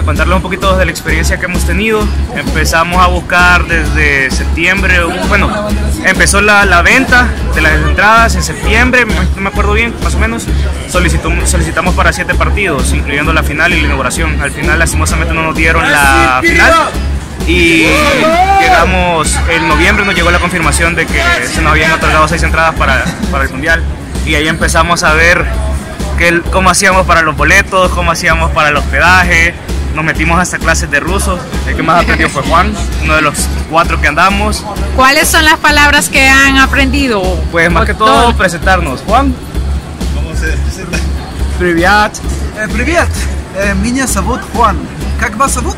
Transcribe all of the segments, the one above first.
contarles un poquito de la experiencia que hemos tenido. Empezamos a buscar desde septiembre, bueno, empezó la venta de las entradas en septiembre, no me acuerdo bien, más o menos. Solicitamos para 7 partidos, incluyendo la final y la inauguración. Al final, lastimosamente, no nos dieron la final. Y llegamos, en noviembre nos llegó la confirmación de que se nos habían otorgado 6 entradas para el mundial. Y ahí empezamos a ver cómo hacíamos para los boletos, cómo hacíamos para el hospedaje. Nos metimos hasta clases de ruso. El que más aprendió fue Juan, uno de los 4 que andamos. ¿Cuáles son las palabras que han aprendido? Pues más que todo presentarnos. Juan, ¿cómo se presenta? Privyat. Privyat, Miña Sabut Juan. ¿Как вас зовут?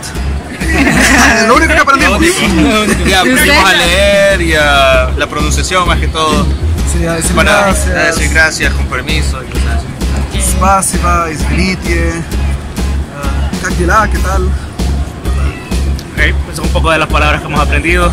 Lo único que aprendimos. Ya aprendimos a leer y a la pronunciación más que todo. Sí, a decir para gracias. Decir gracias, con permiso y cosas así. Spasiba, извините. ¿Как дела? ¿Qué tal? Okay, pues son un poco de las palabras que hemos aprendido.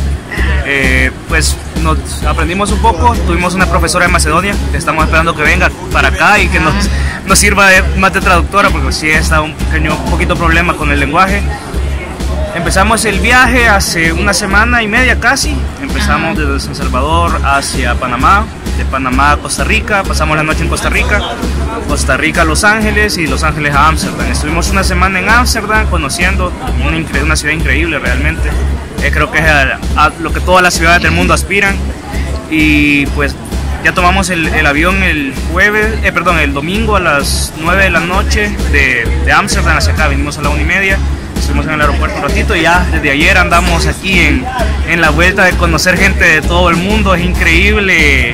Pues nos aprendimos un poco. Tuvimos una profesora de Macedonia, estamos esperando que venga para acá y que nos sirva más de traductora, porque sí está un poquito problema con el lenguaje. Empezamos el viaje hace una semana y media casi. Empezamos desde San Salvador hacia Panamá, de Panamá a Costa Rica, pasamos la noche en Costa Rica, Costa Rica a Los Ángeles y Los Ángeles a Ámsterdam. Estuvimos una semana en Ámsterdam conociendo una ciudad increíble realmente. Creo que es a lo que todas las ciudades del mundo aspiran. Y pues ya tomamos el avión el domingo a las 9 de la noche de Ámsterdam hacia acá. Vinimos a la 1:30. Estuvimos en el aeropuerto un ratito y ya desde ayer andamos aquí en la vuelta de conocer gente de todo el mundo. Es increíble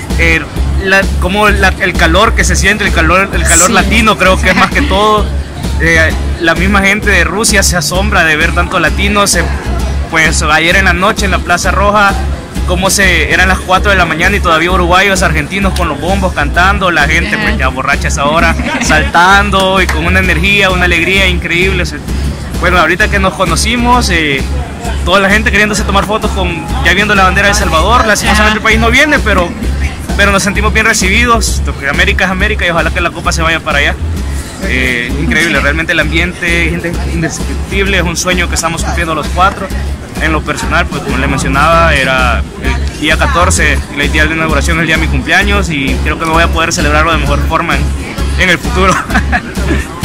como el calor que se siente, el calor sí, latino, creo que es más que todo. La misma gente de Rusia se asombra de ver tanto latinos. Pues ayer en la noche en la Plaza Roja, eran las 4 de la mañana y todavía uruguayos, argentinos con los bombos cantando, la gente pues ya borracha a esa hora, saltando y con una energía, una alegría increíble. Bueno, ahorita que nos conocimos, toda la gente queriéndose tomar fotos ya viendo la bandera de El Salvador. Lastimosamente el país no viene, pero nos sentimos bien recibidos, porque América es América y ojalá que la Copa se vaya para allá. Increíble, realmente el ambiente es indescriptible, es un sueño que estamos cumpliendo los 4. En lo personal, pues como le mencionaba, era el día 14, el día de inauguración, el día de mi cumpleaños, y creo que me voy a poder celebrarlo de mejor forma en el futuro.